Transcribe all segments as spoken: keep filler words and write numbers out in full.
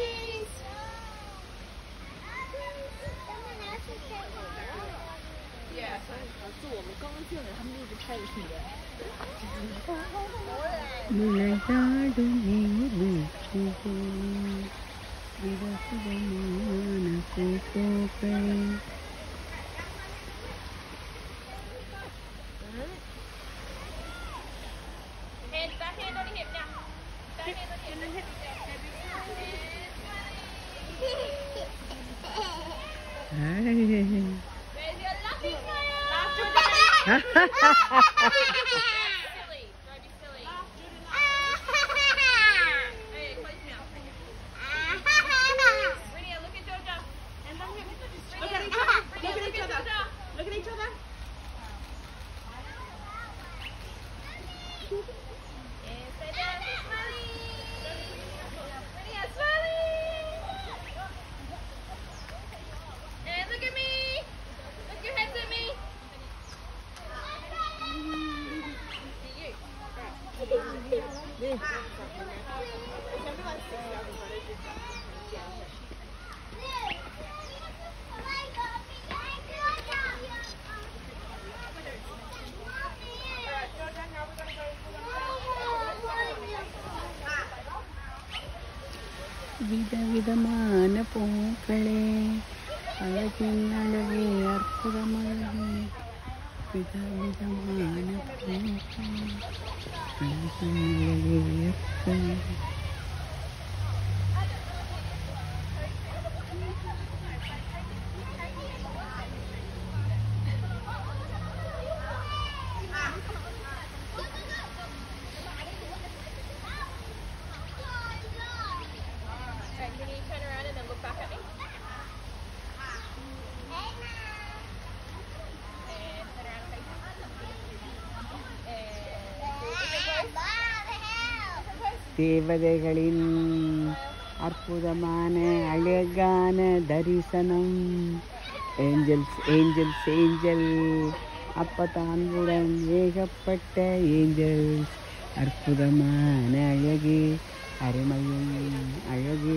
cheese. Yeah. 是我们刚刚进来，他们一直开着听的。 விளையாடும் நீர்வீழ்ச்சிகள் விதவிதமான பூக்கள் விதவிதமான பூக்களே அழகின் அழகே அற்புதமழகே விதவிதமான பூக்களே அழகின் அழகே அற்புதம் தேவதைகளின் அற்புதமான அழகான தரிசனம். ஏஞ்சல்ஸ் ஏஞ்சல்ஸ் ஏஞ்சல் அப்பத்தான்வுடன் ஏகப்பட்ட ஏஞ்சல்ஸ் அற்புதமான அழகு அருமையும் அழகு.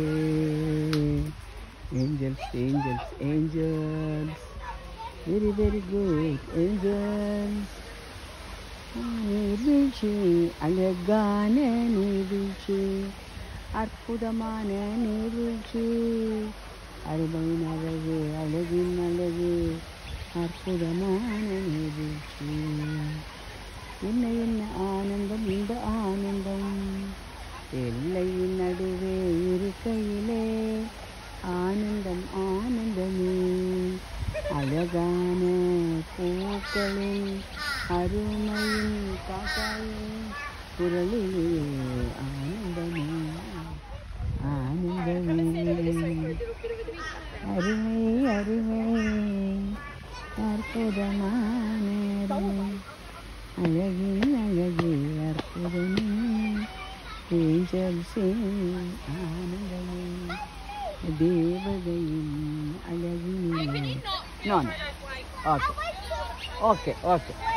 Angels angels angels very very good angels. நீர்வீழ்ச்சி அழகான நீர்வீழ்ச்சி அற்புதமான நீர்வீழ்ச்சி அருமையின் அழகு அழகின் அழகு அற்புதமான நீர்வீழ்ச்சி. என்ன என்ன ஆனந்தம் இந்த ஆனந்தம் எல்லையின் நடுவே இருக்கையிலே ஆனந்தம் ஆனந்தமே. அழகான பூக்களின் அருமையின் காக்காயின் குரலிலே ஆனந்தமே ஆனந்தமே. அருமை அருமை அற்புதமான அருமை அழகின் அழகே அற்புதமே. ஏஞ்சல்ஸே ஆனந்தமே தேவதையின் அழகின். No, no. Okay. Okay, okay.